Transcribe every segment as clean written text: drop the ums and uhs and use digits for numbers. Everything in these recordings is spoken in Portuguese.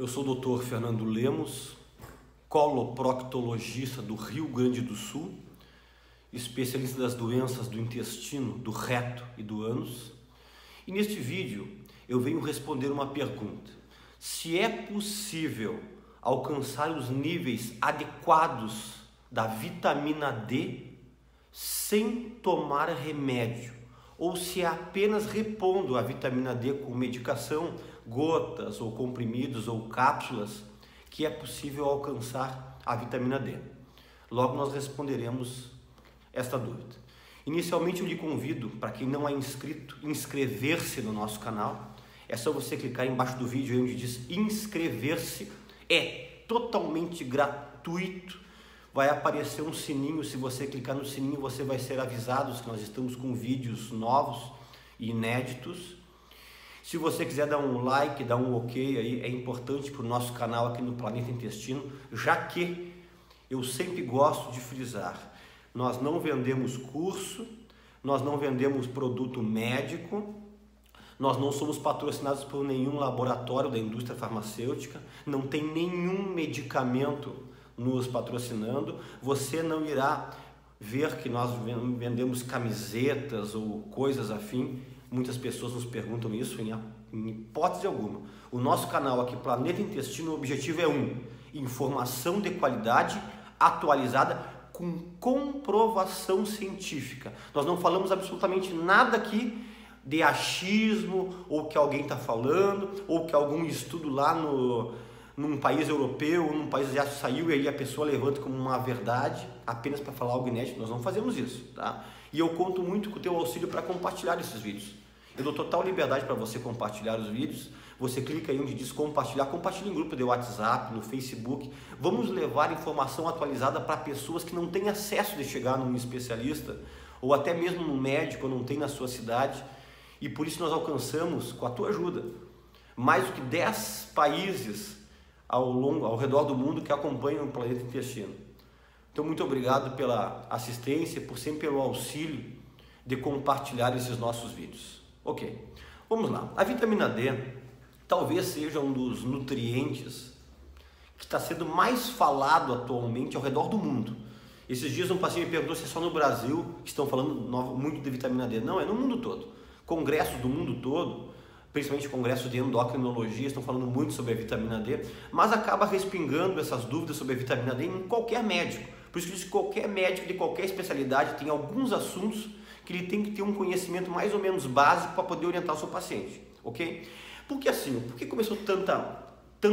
sou o Dr. Fernando Lemos, coloproctologista do Rio Grande do Sul, especialista das doenças do intestino, do reto e do ânus. E neste vídeo eu venho responder uma pergunta: se é possível alcançar os níveis adequados da vitamina D sem tomar remédio, ou se é apenas repondo a vitamina D com medicação, gotas ou comprimidos ou cápsulas, que é possível alcançar a vitamina D. Logo nós responderemos esta dúvida. Inicialmente eu lhe convido, para quem não é inscrito, inscrever-se no nosso canal. É só você clicar embaixo do vídeo aí onde diz inscrever-se. É totalmente gratuito. Vai aparecer um sininho, se você clicar no sininho você vai ser avisado que nós estamos com vídeos novos e inéditos. Se você quiser dar um like, dar um ok aí, é importante para o nosso canal aqui no Planeta Intestino, já que eu sempre gosto de frisar, nós não vendemos curso, nós não vendemos produto médico, nós não somos patrocinados por nenhum laboratório da indústria farmacêutica, não tem nenhum medicamento nos patrocinando. Você não irá ver que nós vendemos camisetas ou coisas afim. Muitas pessoas nos perguntam isso, em hipótese alguma. O nosso canal aqui, Planeta Intestino, o objetivo é informação de qualidade, atualizada, com comprovação científica. Nós não falamos absolutamente nada aqui de achismo, ou que alguém está falando, ou que algum estudo lá num país europeu ou num país asiático saiu e aí a pessoa levanta como uma verdade apenas para falar algo inédito. Nós não fazemos isso, tá? E eu conto muito com o teu auxílio para compartilhar esses vídeos. Eu dou total liberdade para você compartilhar os vídeos. Você clica aí onde diz compartilhar, compartilha em grupo de WhatsApp, no Facebook. Vamos levar informação atualizada para pessoas que não têm acesso de chegar num especialista ou até mesmo num médico, não tem na sua cidade. E por isso nós alcançamos, com a tua ajuda, mais do que 10 países ao redor do mundo que acompanham o Planeta Intestino. Então, muito obrigado pela assistência, por sempre pelo auxílio de compartilhar esses nossos vídeos. Ok, vamos lá. A vitamina D talvez seja um dos nutrientes que está sendo mais falado atualmente ao redor do mundo. Esses dias um paciente me perguntou se é só no Brasil que estão falando muito de vitamina D. Não, é no mundo todo. Congressos do mundo todo, principalmente congressos de endocrinologia, estão falando muito sobre a vitamina D, mas acaba respingando essas dúvidas sobre a vitamina D em qualquer médico. Por isso que diz que qualquer médico de qualquer especialidade tem alguns assuntos que ele tem que ter um conhecimento mais ou menos básico para poder orientar o seu paciente, ok? Porque assim, por que começou tanta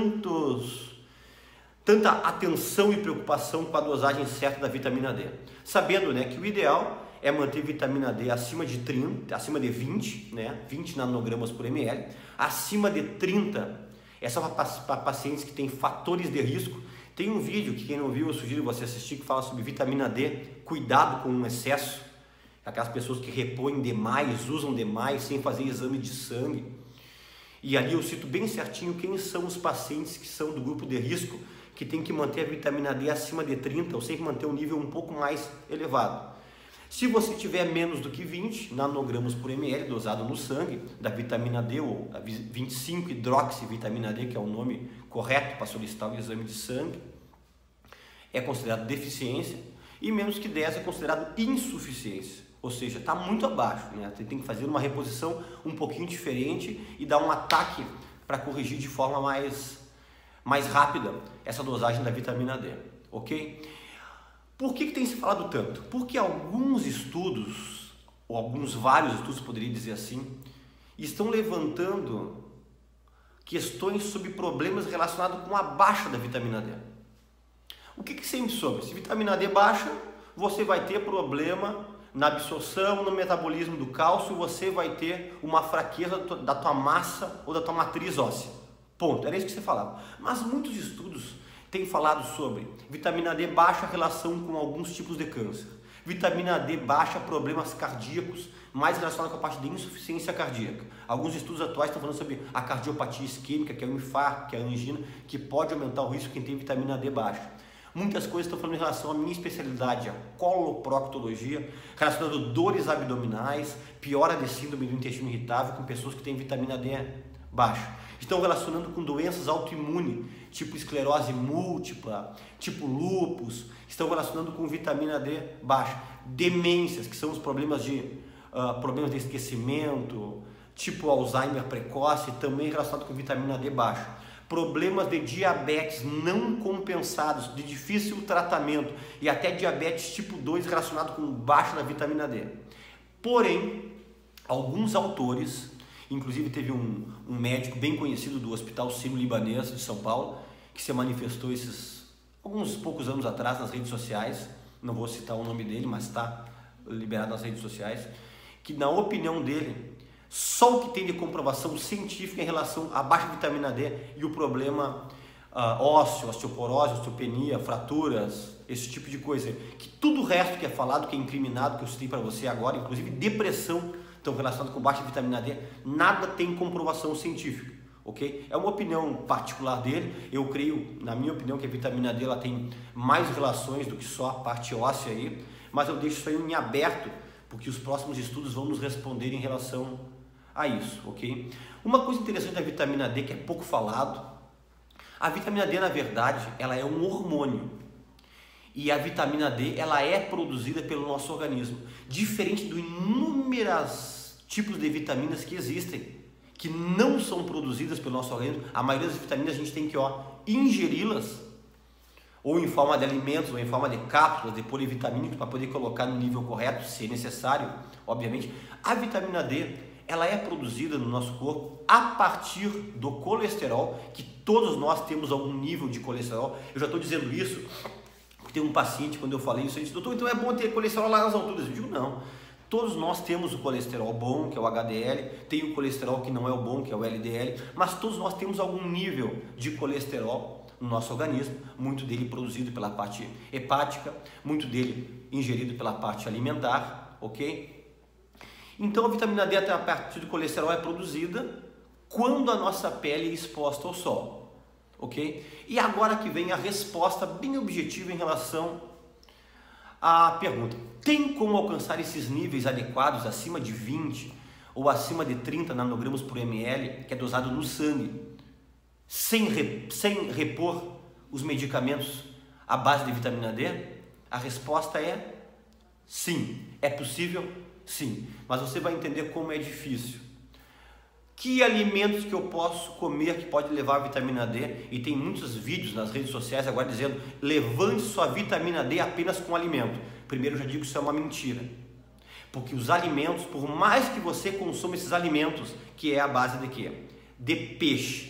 atenção e preocupação com a dosagem certa da vitamina D? Sabendo, né, que o ideal é manter vitamina D acima de 30, acima de 20, né? 20 nanogramas por ml. Acima de 30 é só para pacientes que têm fatores de risco. Tem um vídeo que quem não viu, eu sugiro você assistir, que fala sobre vitamina D, cuidado com o excesso. Aquelas pessoas que repõem demais, usam demais, sem fazer exame de sangue. E ali eu cito bem certinho quem são os pacientes que são do grupo de risco, que tem que manter a vitamina D acima de 30, ou sempre manter um nível um pouco mais elevado. Se você tiver menos do que 20 nanogramas por ml dosado no sangue da vitamina D, ou a 25-hidroxivitamina D, que é o nome correto para solicitar o exame de sangue, é considerado deficiência, e menos que 10 é considerado insuficiência, ou seja, está muito abaixo, né? Você tem que fazer uma reposição um pouquinho diferente e dar um ataque para corrigir de forma mais rápida essa dosagem da vitamina D, ok? Por que tem se falado tanto? Porque alguns estudos, ou vários estudos, poderia dizer assim, estão levantando questões sobre problemas relacionados com a baixa da vitamina D. O que sempre soube? Se vitamina D baixa, você vai ter problema na absorção, no metabolismo do cálcio, você vai ter uma fraqueza da tua massa ou da tua matriz óssea. Ponto, era isso que você falava. Mas muitos estudos tem falado sobre vitamina D baixa relação com alguns tipos de câncer, vitamina D baixa problemas cardíacos, mais relacionado com a parte de insuficiência cardíaca. Alguns estudos atuais estão falando sobre a cardiopatia isquêmica, que é o infarto, que é a angina, que pode aumentar o risco quem tem vitamina D baixa. Muitas coisas estão falando em relação à minha especialidade, a coloproctologia, relacionando dores abdominais, piora de síndrome do intestino irritável com pessoas que têm vitamina D baixa. estão relacionando com doenças autoimunes, tipo esclerose múltipla, tipo lúpus, estão relacionando com vitamina D baixa. Demências, que são os problemas de esquecimento, tipo Alzheimer precoce, também relacionado com vitamina D baixa. Problemas de diabetes não compensados, de difícil tratamento, e até diabetes tipo 2 relacionado com baixa da vitamina D. Porém, alguns autores, inclusive teve um médico bem conhecido do Hospital Sírio-Libanês de São Paulo, que se manifestou alguns poucos anos atrás nas redes sociais, não vou citar o nome dele, mas está liberado nas redes sociais, que na opinião dele, só o que tem de comprovação científica em relação à baixa vitamina D e o problema ósseo, osteoporose, osteopenia, fraturas, esse tipo de coisa, que tudo o resto que é falado, que é incriminado, que eu citei para você agora, inclusive depressão, estão relacionados com baixa vitamina D, nada tem comprovação científica, ok? É uma opinião particular dele, eu creio, na minha opinião, que a vitamina D ela tem mais relações do que só a parte óssea aí, mas eu deixo isso aí em aberto, porque os próximos estudos vão nos responder em relação a isso, ok? Uma coisa interessante da vitamina D que é pouco falado, a vitamina D na verdade ela é um hormônio e a vitamina D ela é produzida pelo nosso organismo, diferente de inúmeros tipos de vitaminas que existem, que não são produzidas pelo nosso organismo. A maioria das vitaminas a gente tem que ingeri-las ou em forma de alimentos, ou em forma de cápsulas, de polivitamínicos, para poder colocar no nível correto, se necessário, obviamente. A vitamina D, ela é produzida no nosso corpo a partir do colesterol, que todos nós temos algum nível de colesterol. Eu já estou dizendo isso, porque tem um paciente, quando eu falei isso, ele disse, doutor, então é bom ter colesterol lá nas alturas. Eu digo, não. Todos nós temos o colesterol bom, que é o HDL, tem o colesterol que não é o bom, que é o LDL, mas todos nós temos algum nível de colesterol no nosso organismo, muito dele produzido pela parte hepática, muito dele ingerido pela parte alimentar, ok? Então a vitamina D a partir do colesterol é produzida quando a nossa pele é exposta ao sol, ok? E agora que vem a resposta bem objetiva em relação à pergunta: tem como alcançar esses níveis adequados acima de 20 ou acima de 30 nanogramas por ml, que é dosado no sangue, sem repor os medicamentos à base de vitamina D? A resposta é sim. É possível? Sim. Mas você vai entender como é difícil. Que alimentos que eu posso comer que pode levar a vitamina D? E tem muitos vídeos nas redes sociais agora dizendo: levante sua vitamina D apenas com alimento. Primeiro eu já digo que isso é uma mentira. Porque os alimentos, por mais que você consuma esses alimentos, que é a base de quê? De peixe,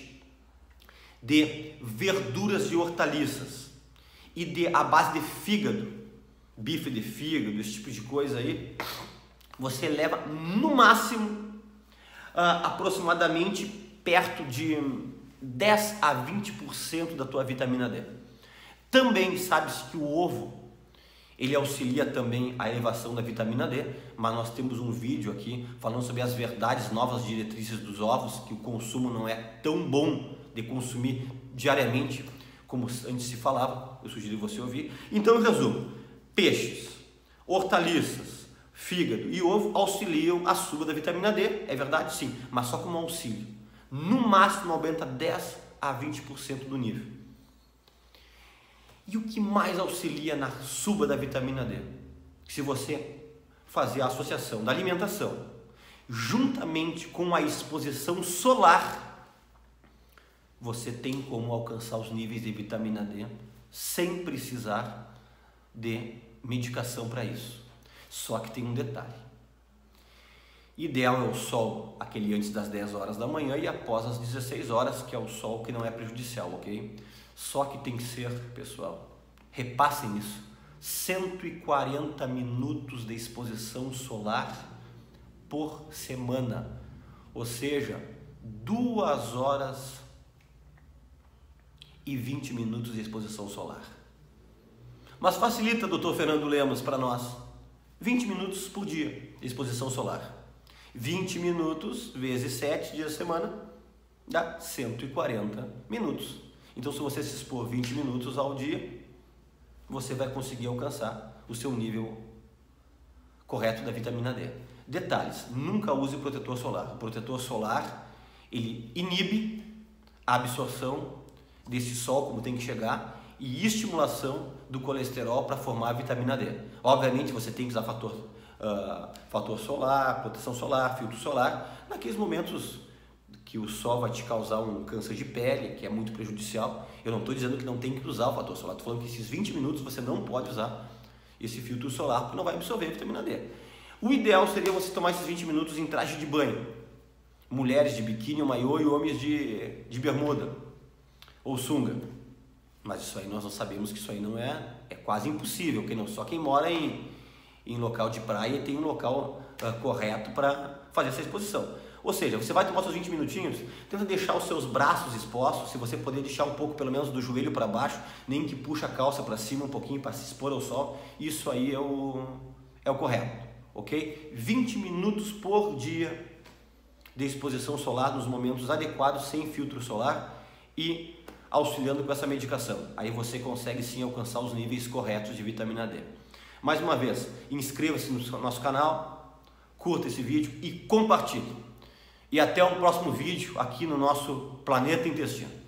de verduras e hortaliças e a base de fígado, bife de fígado, esse tipo de coisa aí, você leva no máximo aproximadamente perto de 10 a 20% da tua vitamina D. Também sabe-se que o ovo ele auxilia também a elevação da vitamina D, mas nós temos um vídeo aqui falando sobre as verdades, novas diretrizes dos ovos, que o consumo não é tão bom de consumir diariamente como antes se falava. Eu sugiro você ouvir. Então, em resumo, peixes, hortaliças, fígado e ovo auxiliam a suba da vitamina D, é verdade? Sim, mas só como auxílio. No máximo aumenta 10 a 20% do nível. E o que mais auxilia na suba da vitamina D? Se você fazer a associação da alimentação juntamente com a exposição solar, você tem como alcançar os níveis de vitamina D sem precisar de medicação para isso. Só que tem um detalhe: ideal é o sol, aquele antes das 10 horas da manhã e após as 16 horas, que é o sol que não é prejudicial, ok? Só que tem que ser, pessoal, repassem isso, 140 minutos de exposição solar por semana, ou seja, 2 horas e 20 minutos de exposição solar. Mas facilita, doutor Fernando Lemos, para nós, 20 minutos por dia de exposição solar. 20 minutos vezes 7 dias da semana dá 140 minutos. Então, se você se expor 20 minutos ao dia, você vai conseguir alcançar o seu nível correto da vitamina D. Detalhes: nunca use protetor solar. O protetor solar, ele inibe a absorção desse sol como tem que chegar e estimulação do colesterol para formar a vitamina D. Obviamente você tem que usar fator solar, proteção solar, filtro solar, naqueles momentos que o sol vai te causar um câncer de pele, que é muito prejudicial. Eu não estou dizendo que não tem que usar o fator solar, estou falando que esses 20 minutos você não pode usar esse filtro solar porque não vai absorver a vitamina D. O ideal seria você tomar esses 20 minutos em traje de banho. Mulheres de biquíni ou maiô e homens de bermuda ou sunga. Mas isso aí nós não sabemos que isso aí não é quase impossível, só quem mora em local de praia tem um local correto para fazer essa exposição. Ou seja, você vai tomar seus 20 minutinhos, tenta deixar os seus braços expostos, se você puder deixar um pouco pelo menos do joelho para baixo, nem que puxa a calça para cima um pouquinho para se expor ao sol, isso aí é o correto, ok? 20 minutos por dia de exposição solar nos momentos adequados, sem filtro solar e auxiliando com essa medicação. Aí você consegue sim alcançar os níveis corretos de vitamina D. Mais uma vez, inscreva-se no nosso canal, curta esse vídeo e compartilhe. E até o próximo vídeo aqui no nosso Planeta Intestino.